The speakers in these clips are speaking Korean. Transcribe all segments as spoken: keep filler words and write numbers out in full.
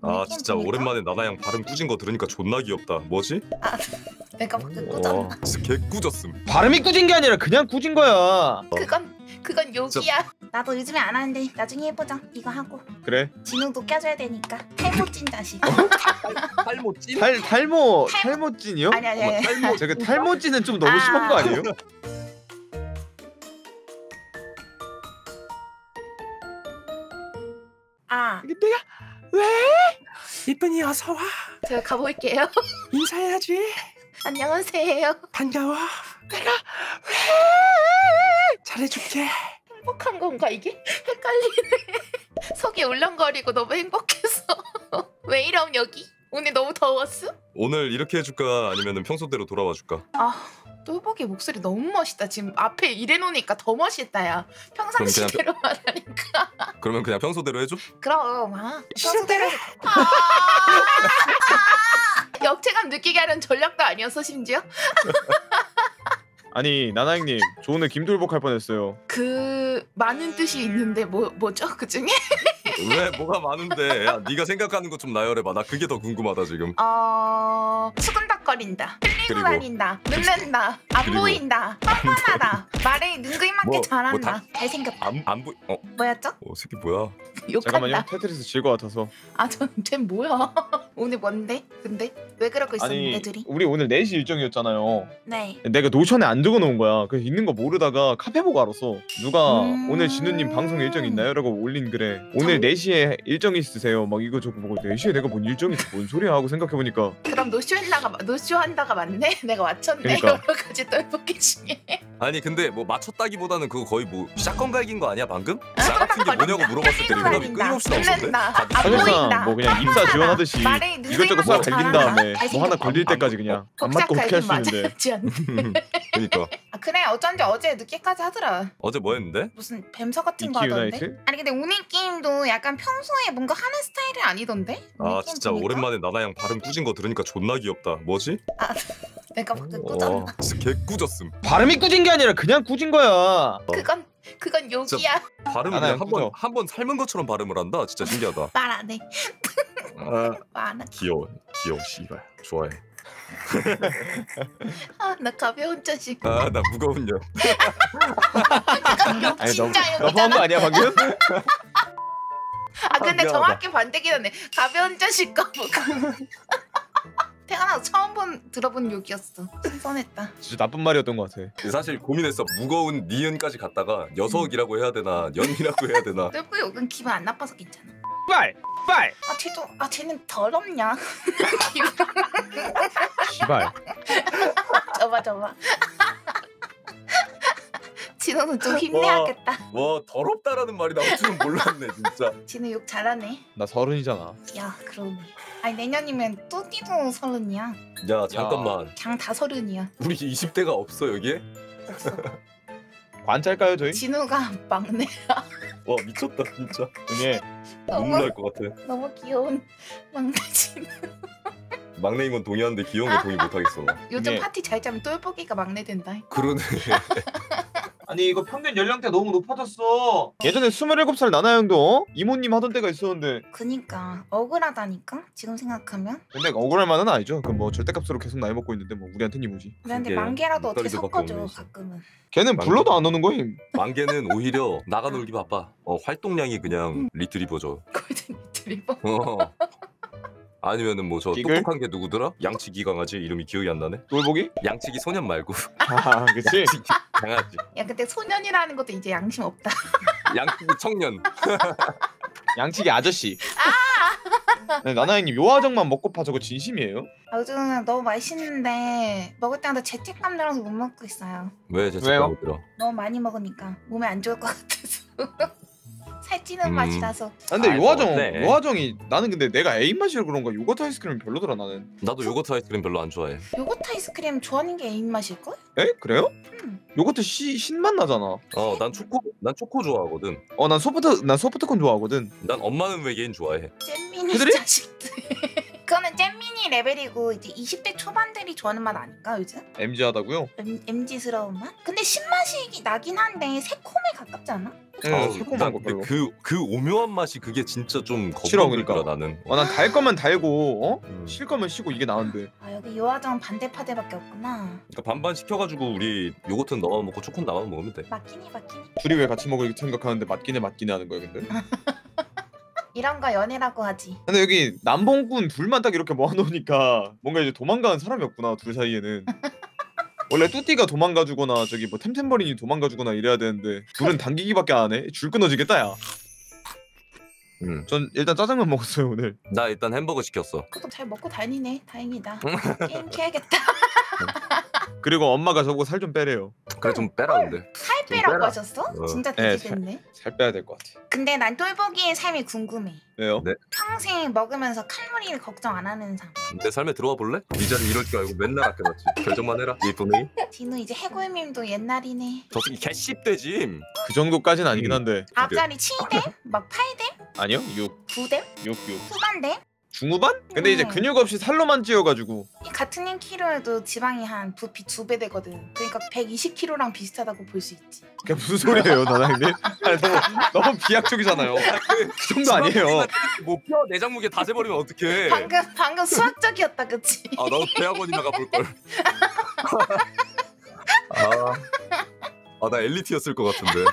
아 진짜 오랜만에 나나양 발음 꾸진 거 들으니까 존나 귀엽다. 뭐지? 아 내가 방금 꾸졌나? 어, 진짜 개 꾸졌음. 발음이 꾸진 게 아니라 그냥 꾸진 거야. 그건 그건 욕이야. 나도 요즘에 안 하는데 나중에 해보자. 이거 하고 그래. 진우도 껴줘야 되니까. 탈모찐 자식. 탈모찐? 탈 탈모 탈모- 탈모찐이요? 아니 아니 아니. 탈모. 제가 탈모찐은 좀 너무 아. 심한 거 아니에요? 아 이게 내가 왜? 이쁜이 어서 와. 제가 가볼게요. 인사해야지. 안녕하세요. 반가워. 내가 왜 잘해줄게. 행복한 건가 이게? 헷갈리네. 속이 울렁거리고 너무 행복해서. 왜 이럼 여기? 오늘 너무 더웠어? 오늘 이렇게 해줄까 아니면 평소대로 돌아와 줄까? 아 똘보기 목소리 너무 멋있다. 지금 앞에 이래놓으니까 더 멋있다 야. 그냥 평상시대로 말하니까. 그러면 그냥 평소대로 해줘? 그럼 아 시작대로. 아 역체감 느끼게 하는 전략도 아니었어 심지어? 아니 나나형님 저 오늘 김돌복 할 뻔했어요. 그 많은 뜻이 있는데 뭐 뭐죠 그 중에? 왜 뭐가 많은데? 야 네가 생각하는 거 좀 나열해봐. 나 그게 더 궁금하다 지금. 어 수근덕거린다, 흘리고 그리고? 다닌다, 늦는다, 안 그리고? 보인다, 뻔뻔하다, 말에 능글맞게 뭐, 잘한다, 뭐 다- 잘생겼다. 안안 보. 어, 뭐였죠? 어 새끼 뭐야? 잠깐만요. 욕한다. 테트리스 질 것 같아서. 아전쟤 뭐야? 오늘 뭔데? 근데 왜 그러고 있었는데 아니 둘이? 우리 오늘 네 시 일정이었잖아요. 네. 내가 노션에 안 적어놓은 거야. 그래서 있는 거 모르다가 카페 보고 알았어. 누가 음. 오늘 진우님 방송 일정 있나요? 라고 올린 글에 오늘 네 시에 일정 있으세요? 막 이거 저거 보고 네 시에 내가 뭔 일정이 있어? 뭔 소리야 하고 생각해보니까 그럼 노쇼 한다가 노쇼 한다가 맞네? 내가 맞췄네. 그러니까. 여러 가지 똘보기 중에. 아니 근데 뭐 맞췄다기보다는 그거 거의 뭐 샷건 갈긴 거 아니야 방금? 아, 나 같은 게 뭐냐고 물어봤을 때 흘리고 대답이 다닌다, 끊임없이 나오던데? 늦는다, 다들 안 사실상 보인다, 뭐 그냥 입사 뻔뻔하다, 지원하듯이 말에 이것저것 싹 능글맞게 갈긴 잘한다, 다음에 뭐 하나 잘생겼다. 걸릴 때까지 그냥 안 맞고 복잡하게 어떻게 할 수 있는데. 맞아야지 않네. 그러니까 아 그래 어쩐지 어제 늦게까지 하더라. 어제 뭐 했는데? 무슨 뱀서 같은 거 이키 하던데? 유나이트? 아니 근데 오늘 게임도 약간 평소에 뭔가 하는 스타일이 아니던데? 오늘 아 게임 진짜 보니까? 오랜만에 나나양 발음 꾸진 거 들으니까 존나 귀엽다. 뭐지? 아 내가 방금 어, 꾸졌나? 진짜 개 꾸졌음. 발음이 꾸진 게 아니라 그냥 꾸진 거야. 그건 그건 욕이야. 발음을 나나양 그냥 한번 한 번 삶은 것처럼 발음을 한다. 진짜 신기하다. 말 안 해. 아, 말 안 해. 귀여워, 귀여워, 씨발. 좋아해. 아나 가벼운 자식. 아 나 무거운 년. 욕 아니 너, 진짜 너 포함 욕이잖아. 거 아니야 방금? 아 근데 미안하다. 정확히 반대긴 하네. 가벼운 자식과 뭐 태어나서 처음 본 들어본 욕이었어. 신선했다. 진짜 나쁜 말이었던 것 같아. 사실 고민했어. 무거운 니은까지 갔다가 녀석이라고 해야 되나, 년이라고 해야 되나. 똘보 욕은 기분 안 나빠서 괜찮아. 빨! 빨! 아 쟤도 아 쟤는 더럽냐? 시발. 저봐 저봐. 진호는 좀 힘내야겠다. 와 더럽다라는 말이 나올 줄은 몰랐네 진짜. 진호 욕 잘하네. 나 서른이잖아. 야 그러네. 아니 내년이면 뚜띠도 서른이야. 야 잠깐만. 그냥 다 서른이야. 우리 이십 대가 없어 여기에? 없어. 관찰까요 저희? 진호가 막내. 와 미쳤다 진짜. 이게 눈물 너무 날 것 같아. 너무 귀여운 막내 진호. 막내인 건 동의하는데 귀여운 건 동의 못하겠어. 요즘 이게- 파티 잘 짜면 똘보기가 막내 된다. 그러네. 아니 이거 평균 연령대 너무 높아졌어. 예전에 스물일곱 살 나나 형도 어? 이모님 하던 때가 있었는데 그니까 억울하다니까 지금 생각하면. 근데 억울할 만은 아니죠. 그 뭐 절대값으로 계속 나이 먹고 있는데 뭐 우리한테는 이모지. 근데 그게 만개라도 어떻게 목소리들밖에 섞어줘 없네, 진짜. 가끔은. 걔는 망- 불러도 안 오는 거임. 만개는 오히려 나가 놀기 바빠. 어 활동량이 그냥 리트리버죠. 골든 리트리버. 어. 아니면은 뭐 저 이글? 똑똑한 게 누구더라? 양치기 강아지 이름이 기억이 안 나네. 돌보기? 양치기 소년 말고 아 그치? 양치기 강아지. 야 근데 소년이라는 것도 이제 양심 없다. 양치기 청년. 양치기 아저씨. 네, 나나 형님 요아정만 먹고파 저거 진심이에요? 아, 요즘 너무 맛있는데 먹을 때마다 죄책감 들어서 못 먹고 있어요. 왜 제 왜요? 책감을 들어? 너무 많이 먹으니까 몸에 안 좋을 것 같아서. 살찌는 음. 맛이 나서. 아, 근데 아이고, 요아정 네. 요아정이 나는 근데 내가 애인 맛이라 그런가 요거트 아이스크림 별로더라 나는. 나도 요거트 아이스크림 별로 안 좋아해. 요거트 아이스크림 좋아하는 게 애인 맛일걸? 에? 그래요? 음. 요거트 시, 신맛 나잖아. 어 난 초코 난 초코 좋아하거든. 어 난 소프트 난 소프트콘 좋아하거든. 난 엄마는 외계인 좋아해. 잼민이 그들이? 자식들. 그거는 잼민이 레벨이고 이제 이십 대 초반들이 좋아하는 맛 아닐까 요즘? 엠지하다고요? 엠지스러운 맛? 근데 신맛이 나긴 한데 새콤에 가깝지 않아? 예, 아우, 새콤한 난 거 근데 별로. 그, 그 오묘한 맛이 그게 진짜 좀 싫어, 거부감 그러니까. 들더라 나는. 어, 난 달 거면 달고 어? 음. 실 거면 시고 이게 나은데. 아 여기 요아정 반대파대밖에 없구나. 그러니까 반반 시켜가지고 우리 요거트는 너만 먹고 초코는 나만 먹으면 돼. 맞기니 맞기니. 둘이 왜 같이 먹을 생각하는데 맞기네 맞기네 하는 거야 근데. 이런 거 연애라고 하지. 근데 여기 남봉꾼 둘만 딱 이렇게 모아놓으니까 뭔가 이제 도망가는 사람이 없구나 둘 사이에는. 원래 뚜띠가 도망가주거나 저기 뭐 템템버린이 도망가주거나 이래야 되는데 둘은 당기기밖에 안 해. 줄 끊어지겠다 야. 음. 전 일단 짜장면 먹었어요 오늘. 나 일단 햄버거 시켰어. 그래도 잘 먹고 다니네. 다행이다. 게임 켜야겠다. 그리고 엄마가 저보고 살 좀 빼래요. 그래 좀 빼라 근데. 살 좀 빼라고 빼라. 하셨어? 어. 진짜 네, 되겠네. 살 빼야 될 것 같아. 근데 난 똘보기의 삶이 궁금해. 왜요? 네. 평생 먹으면서 칼로리를 걱정 안 하는 삶. 내 삶에 들어와 볼래? 네 자리 이럴 줄 알고 맨날 아껴놨지. 결정만 해라. 이쁜이. 진우 이제 해골밈도 옛날이네. 저 새끼 개씹대지. 그 정도까지는 아니긴 음. 한데. 앞자리 칠댐? 막 팔댐? 아니요 육, 구댐? 육, 육. 후반댐? 중후반? 근데 이제 음. 근육 없이 살로만 찌어가지고. 이 같은 인 키로여도 지방이 한 부피 두 배 되거든. 그러니까 백이십 킬로그램랑 비슷하다고 볼 수 있지. 그게 무슨 소리예요 나나님? 아니, 너무 너무 비약적이잖아요. 그 정도 아니에요. 뭐뼈 내장 무게 다 재버리면 어떡해. 방금 방금 수학적이었다, 그치? 아 나도 대학원이나 가볼 걸. 아, 아 나 엘리트였을 것 같은데.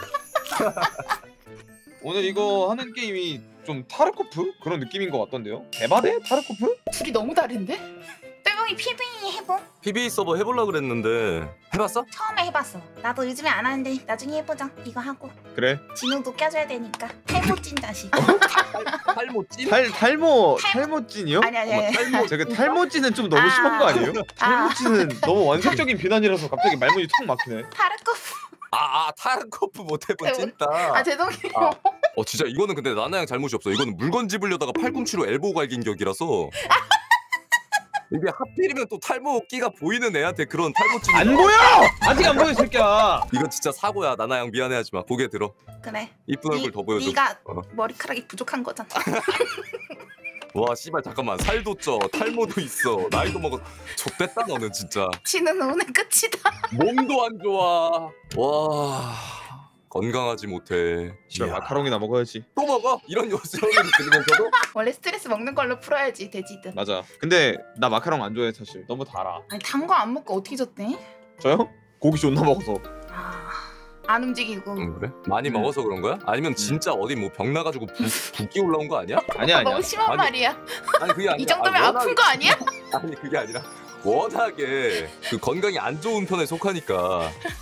오늘 이거 하는 게임이 좀 타르코프 그런 느낌인 것 같던데요? 개바데 타르코프? 둘이 너무 다른데? 똘봉이 피브이 해보? 피비 서버 해보려 그랬는데 해봤어? 처음에 해봤어. 나도 요즘에 안 하는데 나중에 해보자. 이거 하고 그래. 진우도 껴줘야 되니까. 탈모 찐 자식. 탈모 찐? 탈 탈모 탈모- 탈모찐이요? 아니 아니 아니. 탈모 제가 탈모찐은 좀 너무 아. 심한 거 아니에요? 아. 탈모찐은 너무 원색적인 비난이라서 갑자기 말문이 턱 막히네. 타르코프. 아, 아 타르코프 못 해본 찐따. 아 죄송해요. 아. 어 진짜 이거는 근데 나나양 잘못이 없어. 이거는 물건 집으려다가 팔꿈치로 엘보 갈긴 격이라서. 이게 하필이면 또 탈모 끼가 보이는 애한테 그런 탈모 찐이 안 나와. 보여! 아직 안 보여 이 새끼야. 이거 진짜 사고야. 나나양 미안해하지 마. 고개 들어. 그래. 이쁜 얼굴 더 보여줘. 네가 어. 머리카락이 부족한 거잖아. 와 씨발 잠깐만. 살도 쪄. 탈모도 있어. 나이도 먹어. 좆됐다 너는 진짜. 진우는 오늘 끝이다. 몸도 안 좋아. 와 건강하지 못해. 씨발 이야. 마카롱이나 먹어야지. 또 먹어? 이런 요소를 들으면서도? 원래 스트레스 먹는 걸로 풀어야지 돼지든. 맞아. 근데 나 마카롱 안 좋아해 사실. 너무 달아. 아니 단 거 안 먹고 어떻게 졌대? 저요? 고기 존나 먹어서. 아, 안 움직이고. 응 그래? 많이 음. 먹어서 그런 거야? 아니면 진짜 어디 뭐 병 나가지고 부, 붓기 올라온 거 아니야? 아니야 아니야. 너무 심한 아니, 말이야. 아니 그게 아니라 이 정도면 아, 아픈 거 아니야? 아니 그게 아니라 워낙에 그 건강이 안 좋은 편에 속하니까